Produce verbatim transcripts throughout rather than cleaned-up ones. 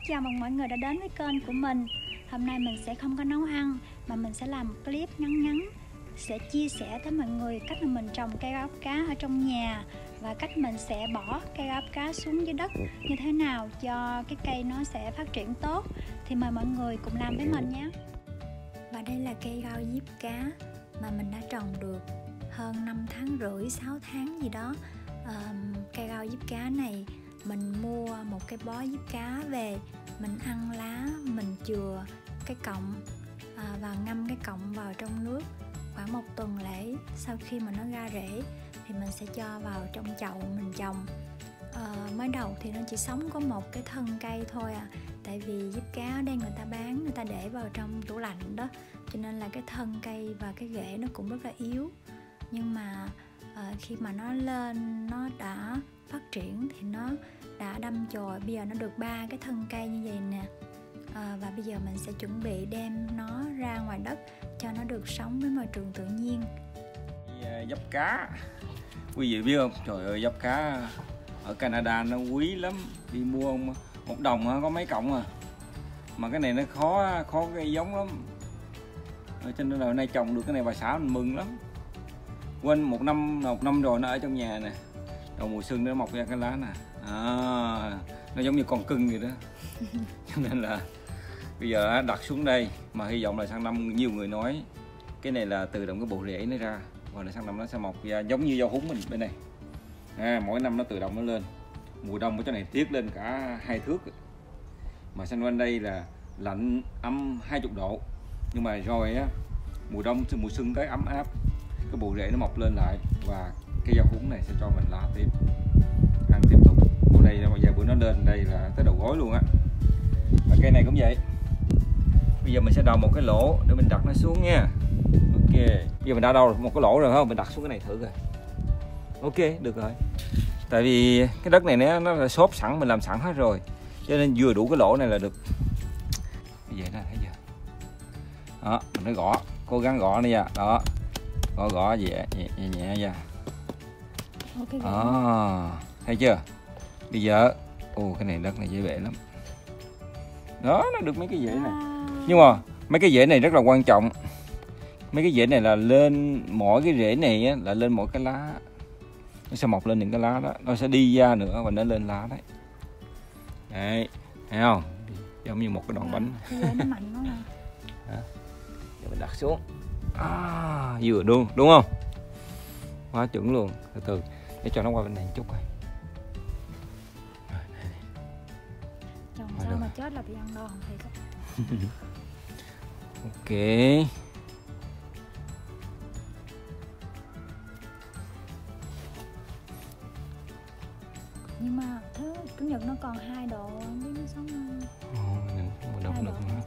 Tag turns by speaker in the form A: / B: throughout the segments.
A: chào mừng mọi người đã đến với kênh của mình. Hôm nay mình sẽ không có nấu ăn mà mình sẽ làm một clip ngắn ngắn, sẽ chia sẻ tới mọi người cách mà mình trồng cây ốc cá ở trong nhà và cách mình sẽ bỏ cây ốc cá xuống dưới đất như thế nào cho cái cây nó sẽ phát triển tốt. Thì mời mọi người cùng làm với mình nhé. Và đây là cây rau diếp cá mà mình đã trồng được hơn năm tháng rưỡi, sáu tháng gì đó. à, Cây rau diếp cá này mình mua một cái bó diếp cá về, mình ăn lá, mình chừa cái cọng à, và ngâm cái cọng vào trong nước khoảng một tuần lễ. Sau khi mà nó ra rễ thì mình sẽ cho vào trong chậu mình trồng. à, Mới đầu thì nó chỉ sống có một cái thân cây thôi à, tại vì diếp cá ở đây người ta bán, người ta để vào trong tủ lạnh đó, cho nên là cái thân cây và cái rễ nó cũng rất là yếu. Nhưng mà à, khi mà nó lên, nó đã phát triển thì nó đã đâm chồi, bây giờ nó được ba cái thân cây như vậy nè. à, Và bây giờ mình sẽ chuẩn bị đem nó ra ngoài đất cho nó được sống với môi trường tự nhiên.
B: Giáp cá, quý vị biết không? Trời ơi, giáp cá ở Canada nó quý lắm. Đi mua một đồng có mấy cọng à, mà cái này nó khó khó cây giống lắm. Cho nên là hôm nay trồng được cái này bà xã mình mừng lắm. Quên một năm một năm rồi nó ở trong nhà nè, đầu mùa xuân nó mọc ra cái lá nè, à, nó giống như con cưng vậy đó. Cho nên là bây giờ đặt xuống đây, mà hy vọng là sang năm nhiều người nói cái này là từ động cái bộ rễ nó ra, và là sang năm nó sẽ mọc ra giống như rau húng mình bên này. À, mỗi năm nó tự động nó lên. Mùa đông ở chỗ này tiết lên cả hai thước, mà xung quanh đây là lạnh âm hai mươi độ, nhưng mà rồi á mùa đông mùa xuân tới ấm áp, cái bộ rễ nó mọc lên lại và cái rau húng này sẽ cho mình lá tiếp, ăn tiếp tục. Bữa đây bây giờ bữa nó lên đây là tới đầu gối luôn á. Và cây này cũng vậy. Bây giờ mình sẽ đào một cái lỗ để mình đặt nó xuống nha. Ok, bây giờ mình đã đào một cái lỗ rồi không? Mình đặt xuống cái này thử rồi. Ok, được rồi. Tại vì cái đất này nó nó là xốp sẵn, mình làm sẵn hết rồi, cho nên vừa đủ cái lỗ này là được. Như vậy nè, thấy chưa? Đó, mình phải gõ, cố gắng gõ đi nha. Đó, gõ gõ nhẹ nhẹ nhẹ, nhẹ nha.
A: Okay,
B: đó, thấy chưa? Bây giờ, ồ cái này đất này dễ bể lắm. Đó, nó được mấy cái rễ này. Nhưng mà mấy cái rễ này rất là quan trọng. Mấy cái rễ này là lên mỗi cái rễ này á, là lên mỗi cái lá. Nó sẽ mọc lên những cái lá đó, nó sẽ đi ra nữa và nó lên lá đấy. Đấy, thấy không? Giống như một cái đòn bánh.
A: Cái rễ nó mạnh quá nè.
B: Giờ mình đặt xuống. À, vừa luôn, đúng không? Quá chuẩn luôn. Từ từ để cho nó qua bên này một chút coi.
A: Trồng sao mà chết là bị ăn đòn thiệt.
B: Ok.
A: Nhưng mà thứ chủ nhật nó còn hai độ, không biết nó sống không?
B: Ồ, mình đọc được nữa.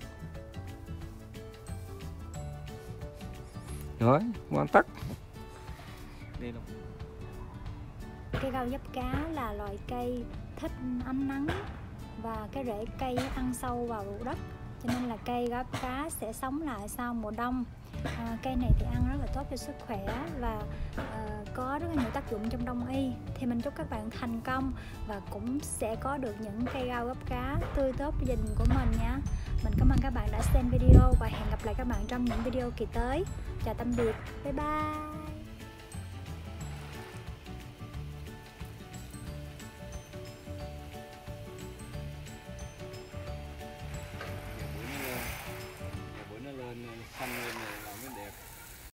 B: Rồi, hoàn tất. Đây là
A: cây rau diếp cá là loại cây thích ánh nắng và cái rễ cây ăn sâu vào đất, cho nên là cây rau diếp cá sẽ sống lại sau mùa đông. À, cây này thì ăn rất là tốt cho sức khỏe và à, có rất là nhiều tác dụng trong đông y. Thì mình chúc các bạn thành công và cũng sẽ có được những cây rau diếp cá tươi tốt cho gia đình của mình nha. Mình cảm ơn các bạn đã xem video và hẹn gặp lại các bạn trong những video kỳ tới. Chào tạm biệt, bye bye.
B: bữa nó lên xanh lên